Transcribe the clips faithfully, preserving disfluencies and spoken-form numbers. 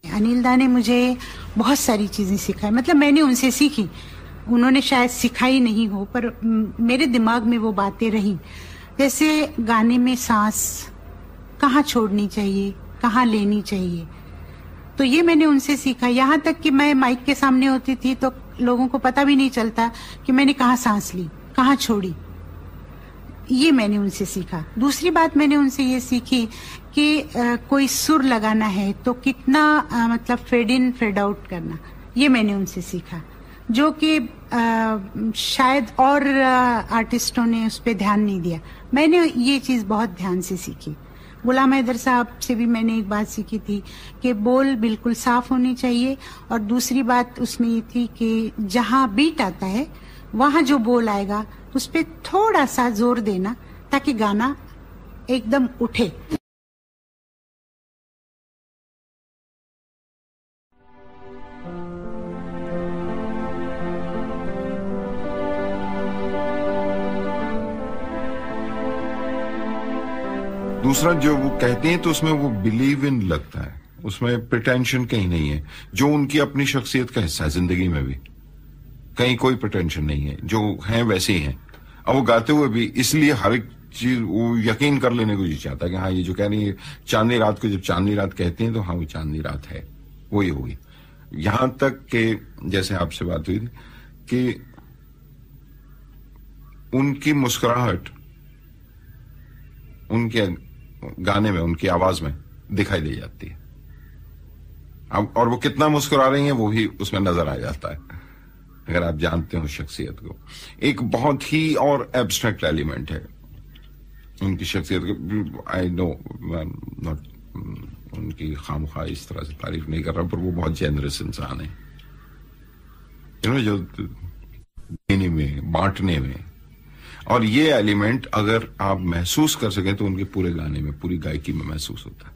अनिल दा ने मुझे बहुत सारी चीज़ें सिखाई, मतलब मैंने उनसे सीखी, उन्होंने शायद सिखाई नहीं हो पर मेरे दिमाग में वो बातें रहीं। जैसे गाने में सांस कहाँ छोड़नी चाहिए, कहाँ लेनी चाहिए, तो ये मैंने उनसे सीखा। यहाँ तक कि मैं माइक के सामने होती थी तो लोगों को पता भी नहीं चलता कि मैंने कहाँ सांस ली, कहाँ छोड़ी, ये मैंने उनसे सीखा। दूसरी बात मैंने उनसे ये सीखी कि आ, कोई सुर लगाना है तो कितना आ, मतलब फेड इन फेड आउट करना, ये मैंने उनसे सीखा, जो कि शायद और आर्टिस्टों ने उस पर ध्यान नहीं दिया। मैंने ये चीज़ बहुत ध्यान से सीखी। गुलाम हैदर साहब से भी मैंने एक बात सीखी थी कि बोल बिल्कुल साफ होनी चाहिए, और दूसरी बात उसमें ये थी कि जहाँ बीट आता है वहाँ जो बोल आएगा उस पर थोड़ा सा जोर देना ताकि गाना एकदम उठे। दूसरा जो वो कहते हैं तो उसमें वो बिलीव इन लगता है, उसमें प्रिटेंशन कहीं नहीं है, जो उनकी अपनी शख्सियत का हिस्सा है। जिंदगी में भी कहीं कोई प्रिटेंशन नहीं है, जो हैं वैसे ही हैं। अब वो गाते हुए भी इसलिए हर एक चीज वो यकीन कर लेने को जी चाहता है कि हाँ ये जो कह रही है चांदनी रात को, जब चांदनी रात कहते हैं तो हाँ वो चांदनी रात है, वही होगी। यहां तक कि जैसे आपसे बात हुई थी कि उनकी मुस्कुराहट उनके गाने में, उनकी आवाज में दिखाई दे जाती है। अब और वो कितना मुस्कुरा रही हैं वो भी उसमें नजर आ जाता है, अगर आप जानते हो शख्सियत को। एक बहुत ही और एब्स्ट्रैक्ट एलिमेंट है उनकी शख्सियत का। आई नो नॉट उनकी खामखा इस तरह से तारीफ नहीं कर रहा, पर वो बहुत जेनरस इंसान है, यू नो, जो देने में, बांटने में। और ये एलिमेंट अगर आप महसूस कर सकें तो उनके पूरे गाने में, पूरी गायकी में महसूस होता है।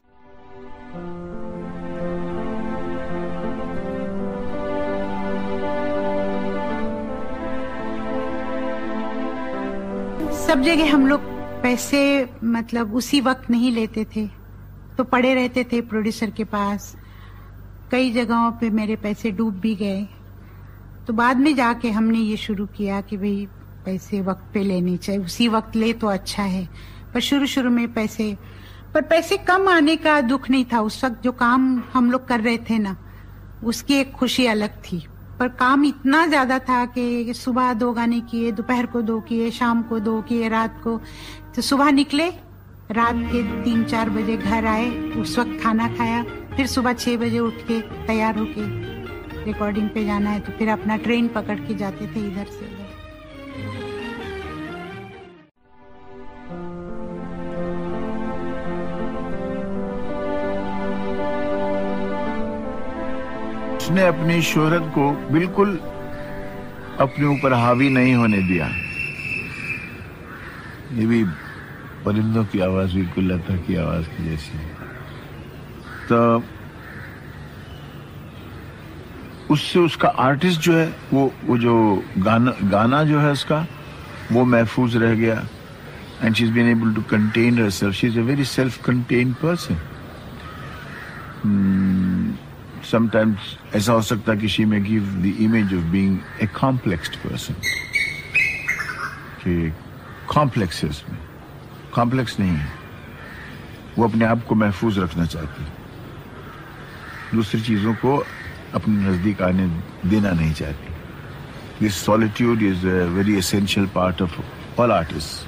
सब जगह हम लोग पैसे मतलब उसी वक्त नहीं लेते थे, तो पड़े रहते थे प्रोड्यूसर के पास। कई जगहों पे मेरे पैसे डूब भी गए, तो बाद में जाके हमने ये शुरू किया कि भाई पैसे वक्त पे लेने चाहिए, उसी वक्त ले तो अच्छा है। पर शुरू शुरू में पैसे पर पैसे कम आने का दुख नहीं था। उस वक्त जो काम हम लोग कर रहे थे ना, उसकी एक खुशी अलग थी। पर काम इतना ज्यादा था कि सुबह दो गाने किए, दोपहर को दो किए, शाम को दो किए, रात को। तो सुबह निकले, रात के तीन चार बजे घर आए, उस वक्त खाना खाया, फिर सुबह छह बजे उठ के तैयार होके रिकॉर्डिंग पे जाना है, तो फिर अपना ट्रेन पकड़ के जाते थे इधर से उधर। उसने अपनी शोहरत को बिल्कुल अपने ऊपर हावी नहीं होने दिया। ये भी परिंदों की आवाज बिल्कुल लता की आवाज की जैसी है। तो उससे उसका आर्टिस्ट जो है वो वो जो गाना गाना जो है उसका वो महफूज रह गया। And she is been able to contain herself. She is a very self contained person. Sometimes ऐसा हो सकता है कि she may give the image of being a complexed person, कि कॉम्प्लेक्स है उसमें, कॉम्प्लेक्स नहीं है। वो अपने आप को महफूज रखना चाहती है, दूसरी चीजों को अपने नजदीक आने देना नहीं चाहती। This solitude is a very essential part of all artist.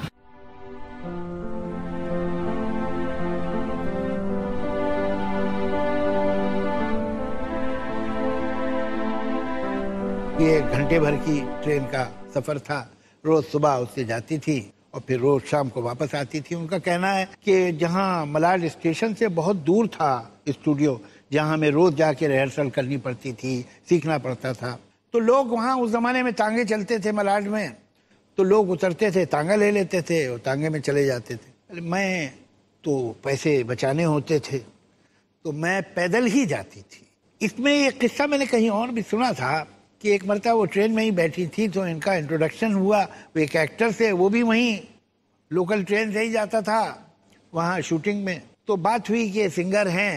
ये घंटे भर की ट्रेन का सफर था। रोज सुबह उससे जाती थी और फिर रोज शाम को वापस आती थी। उनका कहना है कि जहां मलाड स्टेशन से बहुत दूर था स्टूडियो, जहां हमें रोज जाके रिहर्सल करनी पड़ती थी, सीखना पड़ता था, तो लोग वहां उस जमाने में तांगे चलते थे मलाड में, तो लोग उतरते थे, तांगा ले लेते थे और तांगे में चले जाते थे। मैं तो पैसे बचाने होते थे तो मैं पैदल ही जाती थी। इसमें एक किस्सा मैंने कहीं और भी सुना था कि एक मरतबा वो ट्रेन में ही बैठी थी तो इनका इंट्रोडक्शन हुआ, वो एक एक्टर से, वो भी वहीं लोकल ट्रेन से ही जाता था वहाँ शूटिंग में। तो बात हुई कि सिंगर हैं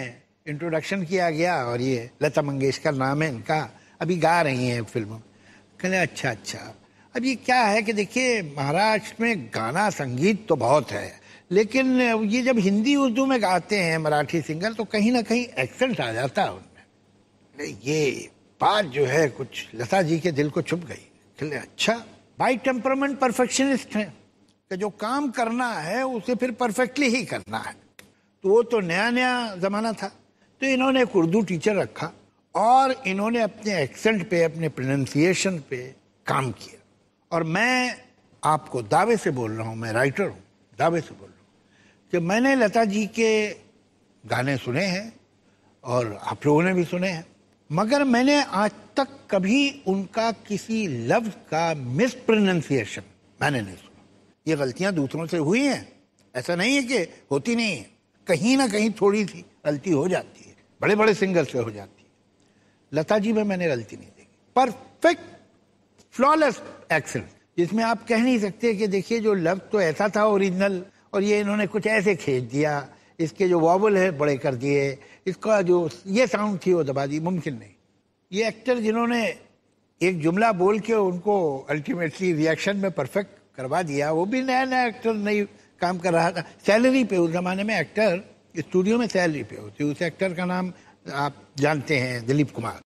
इंट्रोडक्शन किया गया और ये लता मंगेशकर नाम है इनका, अभी गा रही हैं फिल्म में। कहले अच्छा अच्छा। अब ये क्या है कि देखिए महाराष्ट्र में गाना संगीत तो बहुत है, लेकिन ये जब हिंदी उर्दू में गाते हैं मराठी सिंगर तो कहीं ना कहीं एक्सेंट आ जाता है उनमें। ये बात जो है कुछ लता जी के दिल को छुप गई। कहले अच्छा, बाई टेम्परामेंट परफेक्शनिस्ट है कि जो काम करना है उसे फिर परफेक्टली ही करना है। तो वो तो नया नया जमाना था, तो इन्होंने एक उर्दू टीचर रखा और इन्होंने अपने एक्सेंट पे, अपने प्रोनाउंसिएशन पे काम किया। और मैं आपको दावे से बोल रहा हूँ, मैं राइटर हूँ, दावे से बोल रहा हूँ कि मैंने लता जी के गाने सुने हैं और आप लोगों ने भी सुने हैं, मगर मैंने आज तक कभी उनका किसी लफ्ज का मिस प्रोनाउंसिएशन मैंने नहीं सुना। ये गलतियां दूसरों से हुई हैं, ऐसा नहीं है कि होती नहीं है, कहीं ना कहीं थोड़ी सी गलती हो जाती है, बड़े बड़े सिंगर से हो जाती है। लता जी में मैंने गलती नहीं देखी। परफेक्ट फ्लॉलेस एक्सेंट, जिसमें आप कह नहीं सकते कि देखिए जो लफ्ज तो ऐसा था ओरिजिनल और ये इन्होंने कुछ ऐसे खींच दिया, इसके जो वॉवल है बड़े कर दिए, इसका जो ये साउंड थी वो दबा दी, मुमकिन नहीं। ये एक्टर जिन्होंने एक जुमला बोल के उनको अल्टीमेटली रिएक्शन में परफेक्ट करवा दिया, वो भी नया नया एक्टर नहीं काम कर रहा था, सैलरी पे। उस जमाने में एक्टर स्टूडियो में सैलरी पे होती। उस एक्टर का नाम आप जानते हैं, दिलीप कुमार।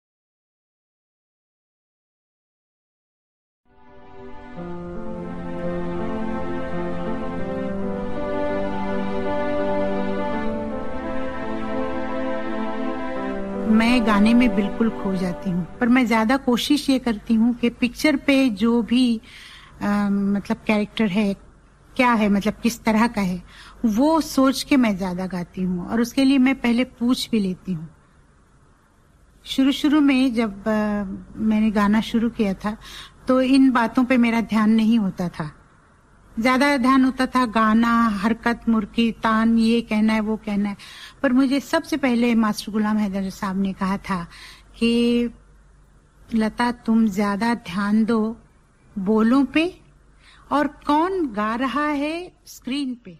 मैं गाने में बिल्कुल खो जाती हूँ, पर मैं ज्यादा कोशिश ये करती हूँ कि पिक्चर पे जो भी आ, मतलब कैरेक्टर है, क्या है, मतलब किस तरह का है, वो सोच के मैं ज्यादा गाती हूँ। और उसके लिए मैं पहले पूछ भी लेती हूँ। शुरू शुरू में जब आ, मैंने गाना शुरू किया था तो इन बातों पे मेरा ध्यान नहीं होता था, ज्यादा ध्यान होता था गाना, हरकत, मुर्की, तान, ये कहना है वो कहना है। पर मुझे सबसे पहले मास्टर गुलाम हैदर साहब ने कहा था कि लता तुम ज्यादा ध्यान दो बोलों पे और कौन गा रहा है स्क्रीन पे।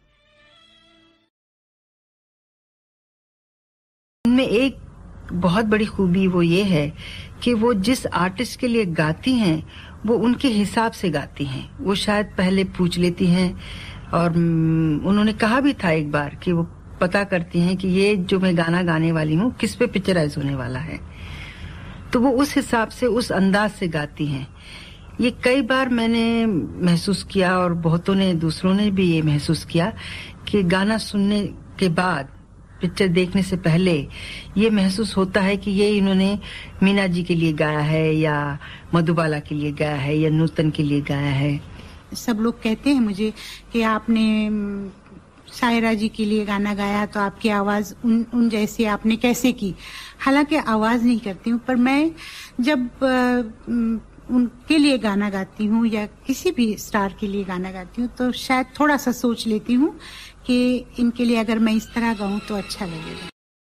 उनमें एक बहुत बड़ी खूबी वो ये है कि वो जिस आर्टिस्ट के लिए गाती हैं वो उनके हिसाब से गाती हैं। वो शायद पहले पूछ लेती हैं और उन्होंने कहा भी था एक बार कि वो पता करती हैं कि ये जो मैं गाना गाने वाली हूँ किस पे पिक्चराइज होने वाला है, तो वो उस हिसाब से, उस अंदाज से गाती हैं। ये कई बार मैंने महसूस किया और बहुतों ने, दूसरों ने भी ये महसूस किया कि गाना सुनने के बाद, पिक्चर देखने से पहले ये महसूस होता है कि ये इन्होंने मीना जी के लिए गाया है या मधुबाला के लिए गाया है या नूतन के लिए गाया है। सब लोग कहते हैं मुझे कि आपने सायरा जी के लिए गाना गाया तो आपकी आवाज उन उन जैसी आपने कैसे की। हालांकि आवाज नहीं करती हूँ, पर मैं जब आ, उनके लिए गाना गाती हूँ या किसी भी स्टार के लिए गाना गाती हूँ तो शायद थोड़ा सा सोच लेती हूँ कि इनके लिए अगर मैं इस तरह गाऊं तो अच्छा लगेगा।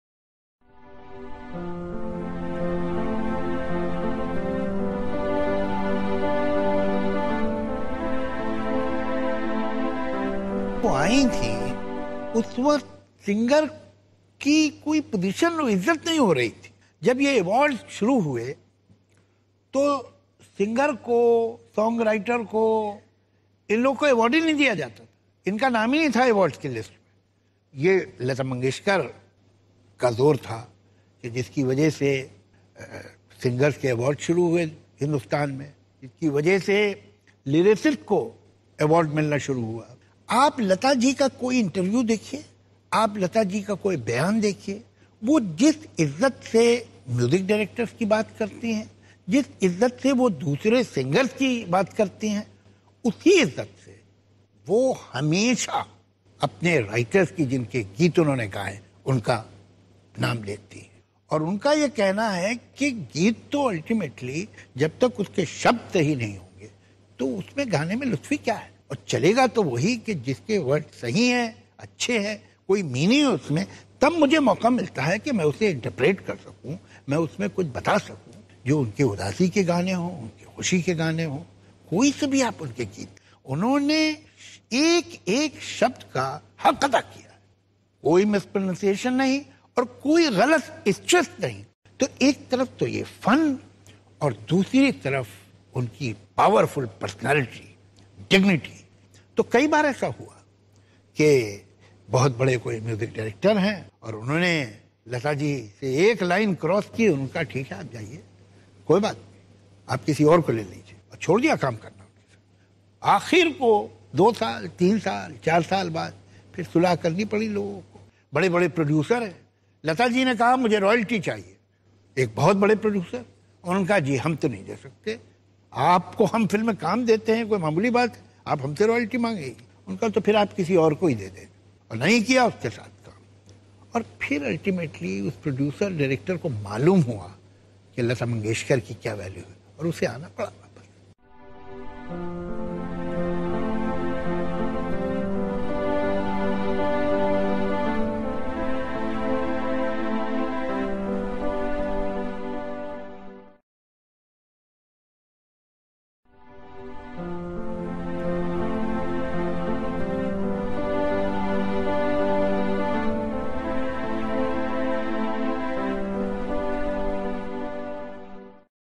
वो आई थी उस वक्त सिंगर की कोई पोजीशन और इज्जत नहीं हो रही थी। जब ये अवार्ड शुरू हुए तो सिंगर को, सॉन्ग राइटर को, इन लोग को अवार्ड ही नहीं दिया जाता था, इनका नाम ही नहीं था अवार्ड की लिस्ट में। ये लता मंगेशकर का जोर था कि जिसकी वजह से सिंगर्स के अवार्ड शुरू हुए हिंदुस्तान में, जिसकी वजह से लिरिसिस्ट को अवार्ड मिलना शुरू हुआ। आप लता जी का कोई इंटरव्यू देखिए, आप लता जी का कोई बयान देखिए, वो जिस इज्जत से म्यूजिक डायरेक्टर्स की बात करती हैं, जिस इज्जत से वो दूसरे सिंगर्स की बात करती हैं, उसी इज्जत से वो हमेशा अपने राइटर्स की, जिनके गीत उन्होंने गाए, उनका नाम लेती है। और उनका ये कहना है कि गीत तो अल्टीमेटली जब तक उसके शब्द सही नहीं होंगे तो उसमें गाने में लुत्फी क्या है। और चलेगा तो वही कि जिसके वर्ड सही हैं, अच्छे हैं, कोई मीनिंग है उसमें, तब मुझे मौका मिलता है कि मैं उसे इंटरप्रेट कर सकूं, मैं उसमें कुछ बता सकूं। जो उनके उदासी के गाने हों, उनके खुशी के गाने हों, कोई से भी आप उनके गीत, उन्होंने एक एक शब्द का हक अदा किया, कोई मिसप्रोनाउंसिएशन नहीं और कोई गलत स्ट्रेस नहीं। तो एक तरफ तो ये फन और दूसरी तरफ उनकी पावरफुल पर्सनालिटी, डिग्निटी। तो कई बार ऐसा हुआ कि बहुत बड़े कोई म्यूजिक डायरेक्टर हैं और उन्होंने लता जी से एक लाइन क्रॉस की, उनका ठीक है आप जाइए, कोई बात नहीं, आप किसी और को ले लीजिए, और छोड़ दिया काम करना उनके साथ। आखिर को दो साल तीन साल चार साल बाद फिर सुलह करनी पड़ी लोगों को। बड़े बड़े प्रोड्यूसर हैं, लता जी ने कहा मुझे रॉयल्टी चाहिए, एक बहुत बड़े प्रोड्यूसर, और उनका जी हम तो नहीं दे सकते, आपको हम फिल्म में काम देते हैं, कोई मामूली बात है, आप हमसे रॉयल्टी मांगेगी। उनका तो फिर आप किसी और को ही दे दें, और नहीं किया उसके साथ काम। और फिर अल्टीमेटली उस प्रोड्यूसर डायरेक्टर को मालूम हुआ कि लता मंगेशकर की क्या वैल्यू है, और उसे आना पड़ा।